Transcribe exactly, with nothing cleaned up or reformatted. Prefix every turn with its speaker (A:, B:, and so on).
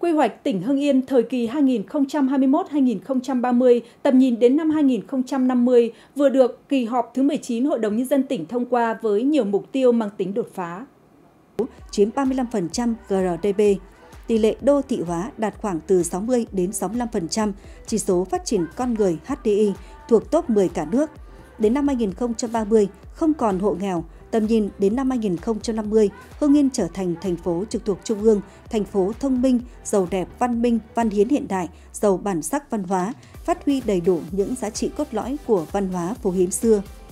A: Quy hoạch tỉnh Hưng Yên thời kỳ hai nghìn không trăm hai mươi mốt đến hai nghìn không trăm ba mươi, tầm nhìn đến năm hai nghìn không trăm năm mươi vừa được kỳ họp thứ mười chín Hội đồng Nhân dân tỉnh thông qua với nhiều mục tiêu mang tính đột phá.
B: Chiếm ba mươi lăm phần trăm G R D P, tỷ lệ đô thị hóa đạt khoảng từ sáu mươi đến sáu mươi lăm phần trăm, chỉ số phát triển con người H D I thuộc top mười cả nước. Đến năm hai nghìn không trăm ba mươi, không còn hộ nghèo, tầm nhìn đến năm hai nghìn không trăm năm mươi, Hưng Yên trở thành thành phố trực thuộc Trung ương, thành phố thông minh, giàu đẹp, văn minh, văn hiến hiện đại, giàu bản sắc văn hóa, phát huy đầy đủ những giá trị cốt lõi của văn hóa phố Hiến xưa.